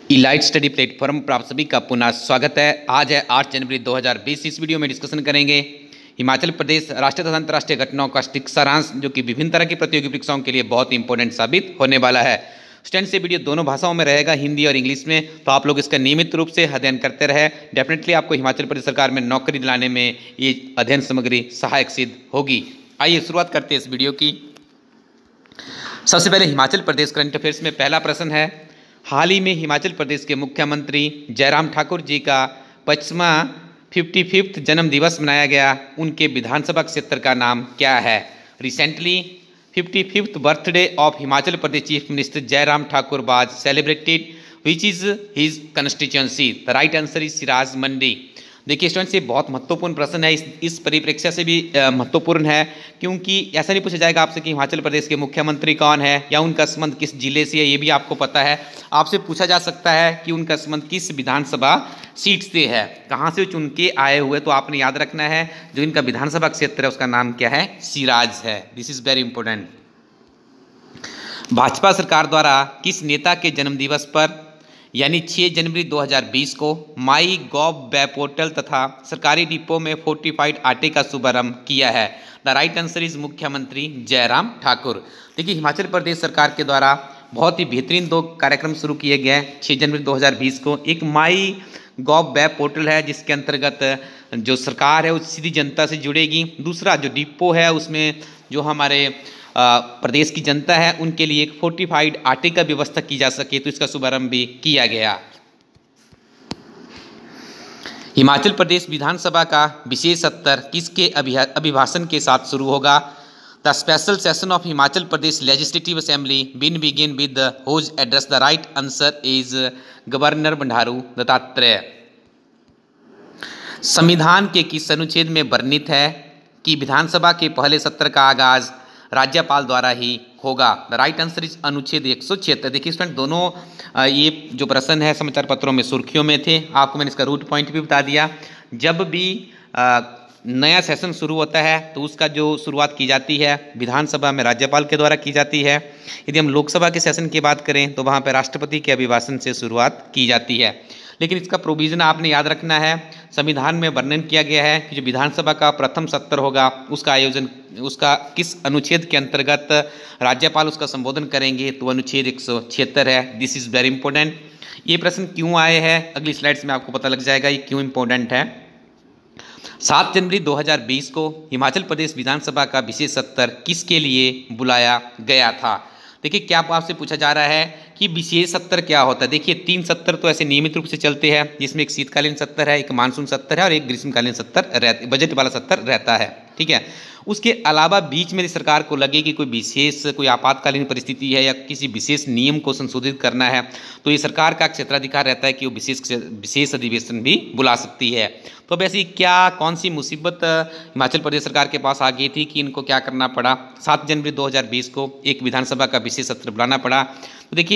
Elite study platform पर आप सभी का पुनः स्वागत है। आज है 8 जनवरी 2020। इस वीडियो में डिस्कशन करेंगे हिमाचल प्रदेश राष्ट्रीय तथा अंतर्राष्ट्रीय घटनाओं का स्टिक सारांश, जो कि विभिन्न तरह की प्रतियोगी परीक्षाओं के लिए बहुत इंपॉर्टेंट साबित होने वाला है। स्टूडेंट्स, ये वीडियो दोनों भाषाओं में रहेगा, हिंदी और इंग्लिश में, तो आप लोग इसका नियमित रूप से अध्ययन करते रहे। डेफिनेटली आपको हिमाचल प्रदेश सरकार में नौकरी दिलाने में ये अध्ययन सामग्री सहायक सिद्ध होगी। आइए शुरुआत करते हैं इस वीडियो की। सबसे पहले हिमाचल प्रदेश करंट अफेयर्स में पहला प्रश्न है, हाल ही में हिमाचल प्रदेश के मुख्यमंत्री जयराम ठाकुर जी का 55वां जन्म दिवस मनाया गया। उनके विधानसभा क्षेत्र का नाम क्या है? Recently 55th birthday of Himachal Pradesh chief minister Jairam Thakur was celebrated, which is his constituency. The right answer is Siraj Mandi. देखिए स्टूडेंट्स, ये बहुत महत्वपूर्ण प्रश्न है, इस परिप्रेक्ष्य से भी महत्वपूर्ण है, क्योंकि ऐसा नहीं पूछा जाएगा आपसे कि हिमाचल प्रदेश के मुख्यमंत्री कौन है या उनका संबंध किस जिले से है, ये भी आपको पता है। आपसे पूछा जा सकता है कि उनका संबंध किस विधानसभा सीट से है, कहाँ से चुन के आए हुए, तो आपने याद रखना है जो इनका विधानसभा क्षेत्र है उसका नाम क्या है? सिराज है। This is very important. Bhajpa सरकार द्वारा किस नेता के जन्मदिवस पर यानी 6 जनवरी 2020 को माई गॉव वेब पोर्टल तथा सरकारी डिपो में फोर्टिफाइड आटे का शुभारंभ किया है? द राइट आंसर इज मुख्यमंत्री जयराम ठाकुर। देखिए, हिमाचल प्रदेश सरकार के द्वारा बहुत ही बेहतरीन 2 कार्यक्रम शुरू किए गए हैं 6 जनवरी 2020 को। एक माई गॉव वेब पोर्टल है जिसके अंतर्गत जो सरकार है वो सीधी जनता से जुड़ेगी। दूसरा जो डिपो है उसमें जो हमारे प्रदेश की जनता है उनके लिए एक फोर्टिफाइड आटे का व्यवस्था की जा सके, तो इसका शुभारंभ भी किया गया। हिमाचल प्रदेश विधानसभा का विशेष सत्र किसके अभिभाषण के साथ शुरू होगा? The special session of Himachal Pradesh legislative assembly will begin with whose address. The right answer is governor Bandaru Dattatreya. संविधान के किस अनुच्छेद में वर्णित है कि विधानसभा के पहले सत्र का आगाज राज्यपाल द्वारा ही होगा? द राइट आंसर इज अनुच्छेद 176। देखिए स्टूडेंट, दोनों ये जो प्रश्न है समाचार पत्रों में सुर्खियों में थे। आपको मैंने इसका रूट पॉइंट भी बता दिया। जब भी नया सेशन शुरू होता है तो उसका जो शुरुआत की जाती है विधानसभा में राज्यपाल के द्वारा की जाती है। यदि हम लोकसभा के सेशन की बात करें तो वहाँ पर राष्ट्रपति के अभिभाषण से शुरुआत की जाती है। लेकिन इसका प्रोविज़न आपने याद रखना है, संविधान में वर्णन किया गया है कि जो विधानसभा का प्रथम सत्र होगा उसका आयोजन उसका किस अनुच्छेद के अंतर्गत राज्यपाल उसका संबोधन करेंगे, तो अनुच्छेद 176 है। This is very important. ये प्रश्न क्यों आए हैं अगली स्लाइड्स में आपको पता लग जाएगा ये क्यों इंपॉर्टेंट है। 7 जनवरी 2020 को हिमाचल प्रदेश विधानसभा का विशेष सत्र किसके लिए बुलाया गया था? देखिए, क्या आपसे पूछा जा रहा है कि विशेष सत्र क्या होता है। देखिए, 3 सत्र तो ऐसे नियमित रूप से चलते हैं, जिसमें एक शीतकालीन सत्र है, एक मानसून सत्र है और एक ग्रीष्मकालीन सत्र बजट वाला सत्र रहता है। ठीक है, उसके अलावा बीच में सरकार को लगे कि कोई विशेष कोई आपातकालीन परिस्थिति है या किसी विशेष नियम को संशोधित करना है, तो ये सरकार का क्षेत्राधिकार रहता है कि वो विशेष अधिवेशन भी बुला सकती है। तो अब ऐसी कौन सी मुसीबत हिमाचल प्रदेश सरकार के पास आ गई थी कि इनको क्या करना पड़ा? 7 जनवरी 2020 को एक विधानसभा का विशेष सत्र बुलाना पड़ा। तो देखिए,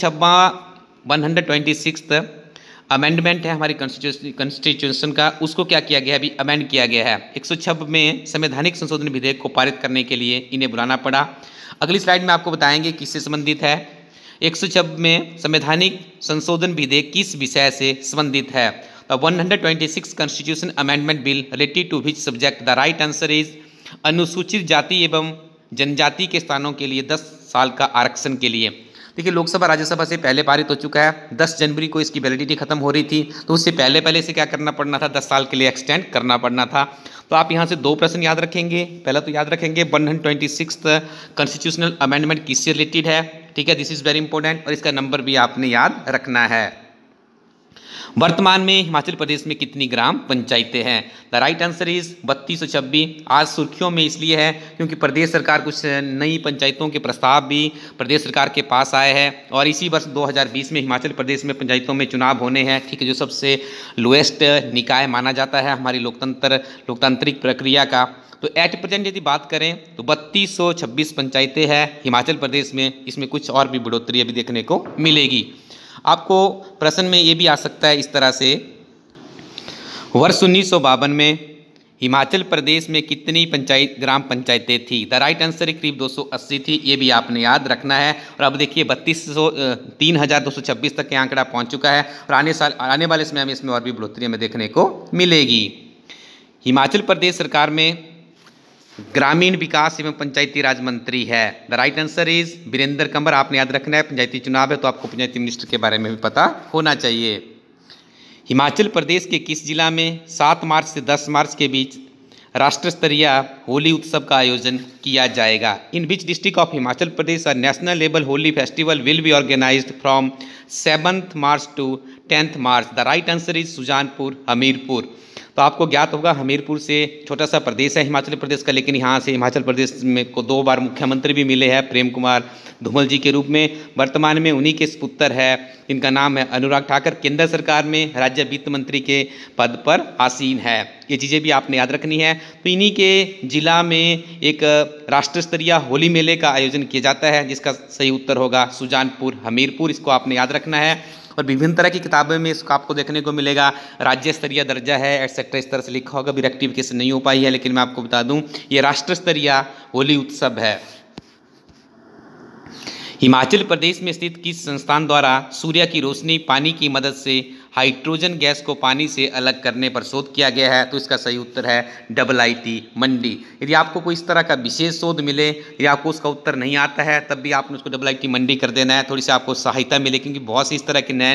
126वां अमेंडमेंट है हमारी कॉन्स्टिट्यूशन का, उसको क्या किया गया है? अभी अमेंड किया गया है। 106 में संवैधानिक संशोधन विधेयक को पारित करने के लिए इन्हें बुलाना पड़ा। अगली स्लाइड में आपको बताएंगे किससे संबंधित है। 106 में संवैधानिक संशोधन विधेयक किस विषय से संबंधित है? The 126 constitution amendment bill related to which subject? The right answer is अनुसूचित जाति एवं जनजाति के स्थानों के लिए 10 साल का आरक्षण के लिए। देखिए, लोकसभा राज्यसभा से पहले पारित हो चुका है। 10 जनवरी को इसकी वैलिडिटी खत्म हो रही थी, तो उससे पहले इसे क्या करना पड़ना था? 10 साल के लिए एक्सटेंड करना पड़ना था। तो आप यहाँ से 2 प्रश्न याद रखेंगे। पहला तो याद रखेंगे 126 कॉन्स्टिट्यूशनल अमेंडमेंट किससे रिलेटेड है। ठीक है, दिस इज वेरी इंपॉर्टेंट, और इसका नंबर भी आपने याद रखना है। वर्तमान में हिमाचल प्रदेश में कितनी ग्राम पंचायतें हैं? The right answer is 3226। आज सुर्खियों में इसलिए है क्योंकि प्रदेश सरकार कुछ नई पंचायतों के प्रस्ताव भी प्रदेश सरकार के पास आए हैं, और इसी वर्ष 2020 में हिमाचल प्रदेश में पंचायतों में चुनाव होने हैं। ठीक है, जो सबसे लोएस्ट निकाय माना जाता है हमारी लोकतांत्रिक प्रक्रिया का। तो एट प्रेजेंट यदि बात करें तो 3226 पंचायतें हैं हिमाचल प्रदेश में। इसमें कुछ और भी बढ़ोतरी अभी देखने को मिलेगी। आपको प्रश्न में ये भी आ सकता है इस तरह से, वर्ष 1952 में हिमाचल प्रदेश में कितनी ग्राम पंचायतें थी? द राइट आंसर करीब 280 थी, ये भी आपने याद रखना है। और अब देखिए 3226 तक के आंकड़ा पहुंच चुका है और आने वाले समय में इसमें और भी बढ़ोतरी हमें देखने को मिलेगी। हिमाचल प्रदेश सरकार में ग्रामीण विकास एवं पंचायती राज मंत्री है। The right answer is Virender Kanwar. आपने याद रखना है, पंचायती चुनाव है तो आपको पंचायती मिनिस्टर के बारे में भी पता होना चाहिए। हिमाचल प्रदेश के किस जिला में 7 मार्च से 10 मार्च के बीच राष्ट्र स्तरीय होली उत्सव का आयोजन किया जाएगा? In which district of Himachal Pradesh national level Holi festival will be organized from 7th March to 10th March? The right answer is Sujanpur, Hamirpur. तो आपको ज्ञात होगा हमीरपुर से छोटा सा प्रदेश है हिमाचल प्रदेश का, लेकिन यहाँ से हिमाचल प्रदेश में को 2 बार मुख्यमंत्री भी मिले हैं प्रेम कुमार धूमल जी के रूप में। वर्तमान में उन्हीं के पुत्र है, इनका नाम है अनुराग ठाकुर। केंद्र सरकार में राज्य वित्त मंत्री के पद पर आसीन है। ये चीज़ें भी आपने याद रखनी है। तो इन्हीं के जिला में एक राष्ट्र स्तरीय होली मेले का आयोजन किया जाता है, जिसका सही उत्तर होगा सुजानपुर, हमीरपुर। इसको आपने याद रखना है। और विभिन्न तरह की किताबों में इसको आपको देखने को मिलेगा, राज्य स्तरीय दर्जा है एटसेट्रा, इस तरह से लिखा होगा। भी रेक्टिफिकेशन नहीं हो पाई है, लेकिन मैं आपको बता दूं ये राष्ट्र स्तरीय होली उत्सव है। हिमाचल प्रदेश में स्थित किस संस्थान द्वारा सूर्य की रोशनी पानी की मदद से हाइड्रोजन गैस को पानी से अलग करने पर शोध किया गया है? तो इसका सही उत्तर है IIT मंडी। यदि आपको कोई इस तरह का विशेष शोध मिले या आपको उसका उत्तर नहीं आता है, तब भी आपने उसको IIT मंडी कर देना है, थोड़ी सी आपको सहायता मिले, क्योंकि बहुत सी इस तरह के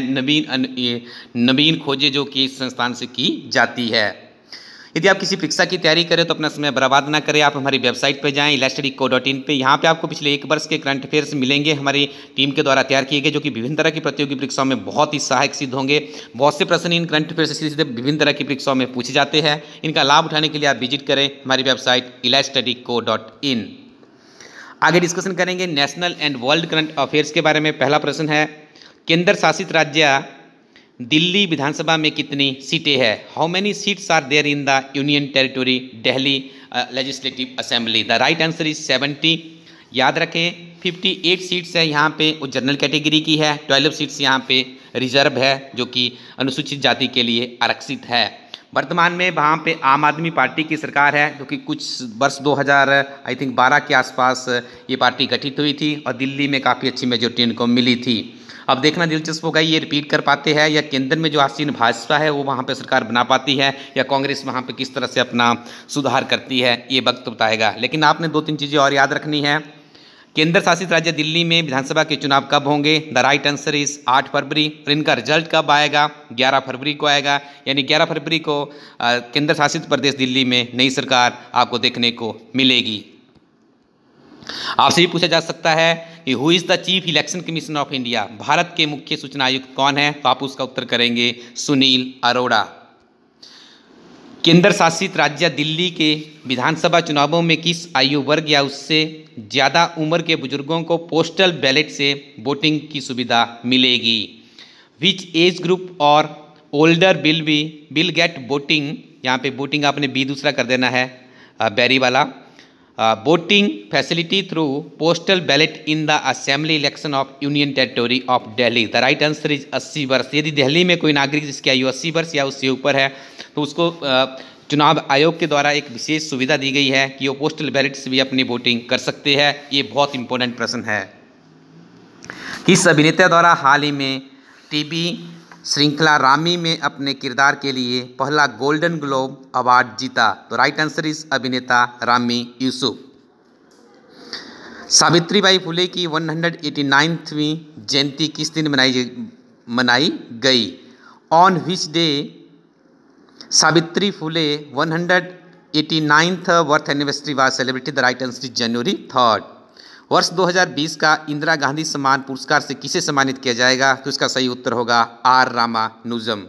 नवीन खोजें जो कि इस संस्थान से की जाती है। यदि आप किसी परीक्षा की तैयारी करें तो अपना समय बर्बाद ना करें, आप हमारी वेबसाइट पर जाएं elasticco.in पे। यहाँ पे आपको पिछले 1 वर्ष के करंट अफेयर्स मिलेंगे हमारी टीम के द्वारा तैयार किए गए, जो कि विभिन्न तरह की प्रतियोगी परीक्षाओं में बहुत ही सहायक सिद्ध होंगे। बहुत से प्रश्न इन करंट अफेयर से सीधे विभिन्न तरह की परीक्षाओं में पूछे जाते हैं। इनका लाभ उठाने के लिए आप विजिट करें हमारी वेबसाइट elasticco.in। आगे डिस्कशन करेंगे national and world current affairs के बारे में। पहला प्रश्न है, केंद्र शासित राज्य दिल्ली विधानसभा में कितनी सीटें हैं? How many seats are there in the union territory Delhi legislative assembly? The right answer is 70। याद रखें 58 सीट्स है यहाँ पे, वो जनरल कैटेगरी की है। 12 सीट्स यहाँ पे रिजर्व है, जो कि अनुसूचित जाति के लिए आरक्षित है। वर्तमान में वहाँ पे आम आदमी पार्टी की सरकार है, जो कि कुछ वर्ष 2012 के आसपास ये पार्टी गठित हुई थी और दिल्ली में काफ़ी अच्छी मेजोरिटी इनको मिली थी। अब देखना दिलचस्प होगा ये रिपीट कर पाते हैं या केंद्र में जो आसीन भाजपा है वो वहाँ पे सरकार बना पाती है, या कांग्रेस वहाँ पे किस तरह से अपना सुधार करती है, ये वक्त बताएगा। लेकिन आपने 2-3 चीज़ें और याद रखनी है। केंद्र शासित राज्य दिल्ली में विधानसभा के चुनाव कब होंगे? The right answer is 8 February. और इनका रिजल्ट कब आएगा? 11 फरवरी को आएगा। यानी 11 फरवरी को केंद्र शासित प्रदेश दिल्ली में नई सरकार आपको देखने को मिलेगी। आपसे भी पूछा जा सकता है कि who is the chief election commission of India? Bharat के मुख्य सूचना आयुक्त कौन है? तो आप उसका उत्तर करेंगे सुनील अरोड़ा। केंद्र शासित राज्य दिल्ली के विधानसभा चुनावों में किस आयु वर्ग या उससे ज़्यादा उम्र के बुजुर्गों को पोस्टल बैलेट से वोटिंग की सुविधा मिलेगी? विच एज ग्रुप और ओल्डर विल गेट वोटिंग? यहाँ पे वोटिंग आपने बी दूसरा कर देना है, बैरी वाला। Voting facility through postal ballot in the assembly election of union territory of Delhi? The right answer is 80 वर्ष। यदि दिल्ली में कोई नागरिक जिसकी आयु 80 वर्ष या उससे ऊपर है तो उसको चुनाव आयोग के द्वारा एक विशेष सुविधा दी गई है कि वो पोस्टल बैलेट से भी अपनी वोटिंग कर सकते हैं। ये बहुत इंपॉर्टेंट प्रश्न है। किस अभिनेता द्वारा हाल ही में टीवी श्रृंखला रामी में अपने किरदार के लिए पहला गोल्डन ग्लोब अवार्ड जीता? तो राइट आंसर इज अभिनेता रामी यूसुफ। सावित्रीबाई फुले की 189वीं जयंती किस दिन मनाई गई? On which day Savitri Phule 189th birth anniversary was celebrated? The right answer is January 3rd। वर्ष 2020 का इंदिरा गांधी सम्मान पुरस्कार से किसे सम्मानित किया जाएगा? तो इसका सही उत्तर होगा आर रामानुजम।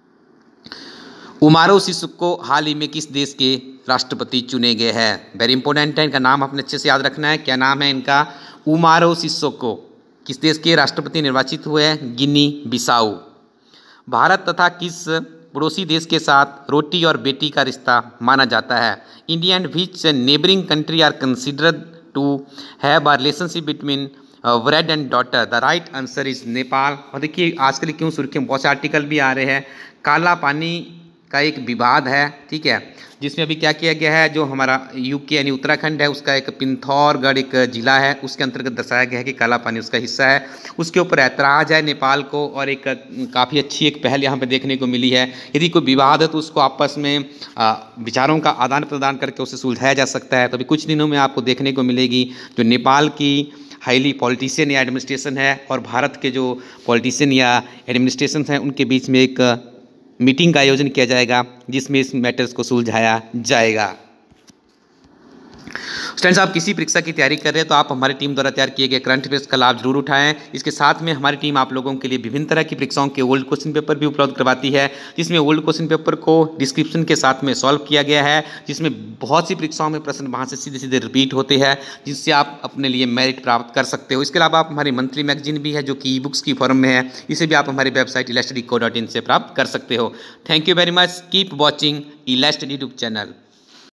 उमारो सिसोको हाल ही में किस देश के राष्ट्रपति चुने गए हैं? वेरी इंपॉर्टेंट है, इनका नाम आपने अच्छे से याद रखना है। क्या नाम है इनका? Umaro Sissoco. किस देश के राष्ट्रपति निर्वाचित हुए हैं? गिनी बिसाऊ। भारत तथा किस पड़ोसी देश के साथ रोटी और बेटी का रिश्ता माना जाता है? India and which neighbouring country are considered to have a relationship between bread and daughter? The right answer is Nepal. और देखिए आजकल क्यों सुर्खियों में बहुत से आर्टिकल भी आ रहे हैं, काला पानी का एक विवाद है, ठीक है, जिसमें अभी क्या किया गया है, जो हमारा यूके यानी उत्तराखंड है उसका एक पिथौरागढ़ एक जिला है, उसके अंतर्गत दर्शाया गया है कि काला पानी उसका हिस्सा है। उसके ऊपर ऐतराज़ है नेपाल को, और एक काफ़ी अच्छी एक पहल यहाँ पे देखने को मिली है। यदि कोई विवाद है तो उसको आपस में विचारों का आदान प्रदान करके उसे सुलझाया जा सकता है। तो अभी कुछ दिनों में आपको देखने को मिलेगी जो नेपाल की हाईली पॉलिटिशियन या एडमिनिस्ट्रेशन है और भारत के जो पॉलिटिशियन या एडमिनिस्ट्रेशन हैं उनके बीच में एक मीटिंग का आयोजन किया जाएगा जिसमें इस मैटर्स को सुलझाया जाएगा। स्टूडेंट्स, आप किसी परीक्षा की तैयारी कर रहे हैं तो आप हमारी टीम द्वारा तैयार किए गए करंट अफेयर्स का लाभ जरूर उठाएं। इसके साथ में हमारी टीम आप लोगों के लिए विभिन्न तरह की परीक्षाओं के ओल्ड क्वेश्चन पेपर भी उपलब्ध करवाती है, जिसमें ओल्ड क्वेश्चन पेपर को डिस्क्रिप्शन के साथ में सॉल्व किया गया है, जिसमें बहुत सी परीक्षाओं में प्रश्न वहाँ से सीधे सीधे रिपीट होते हैं, जिससे आप अपने लिए मेरिट प्राप्त कर सकते हो। इसके अलावा आप हमारी मंथली मैगजीन भी है जो कि ई बुक्स की फॉर्म में है, इसे भी आप हमारी वेबसाइट eLastStudyCo.in से प्राप्त कर सकते हो। Thank you very much, keep watching eLastStudy YouTube channel.